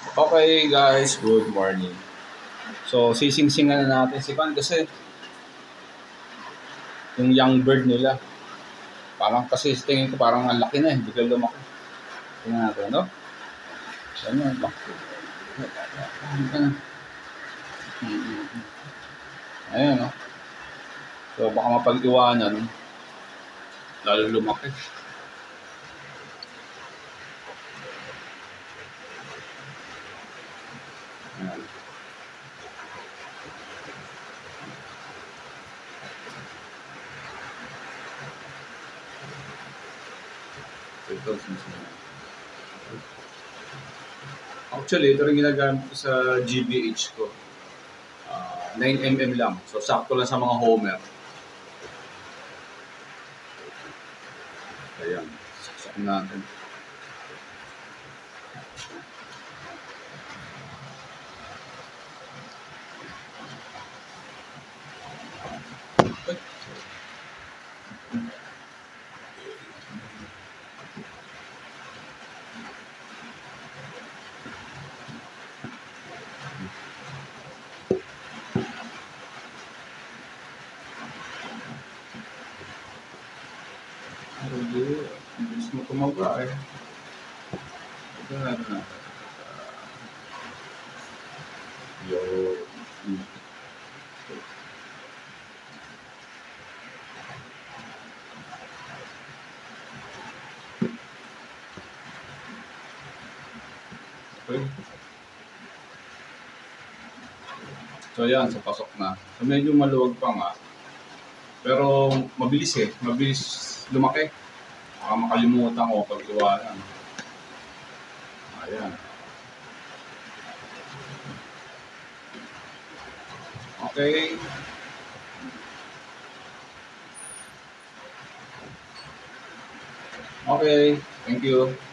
Okay guys, good morning. So sising-singan na natin si Van kasi yung young bird nila, parang kasi tingin ko parang ang laki na eh, bigla lumaki. Tingnan natin, no? Ano, laki. Ayan, no? So baka mapag-iwanan, lalo lumaki. Ayan. Ito, sising. Actually, ito rin ginagamit ko sa GBH ko. 9mm lang. So, sakto lang sa mga homer. Ayan. Saksak natin. Hindi. Bilis mo tumaba eh. Ito na. Yo. Okay. So yan, sa pasok na. So medyo maluwag pa nga. Pero mabilis eh. Mabilis lumaki. Baka makalimutan ko pag-iwanan. Ayan. Okay. Okay. Thank you.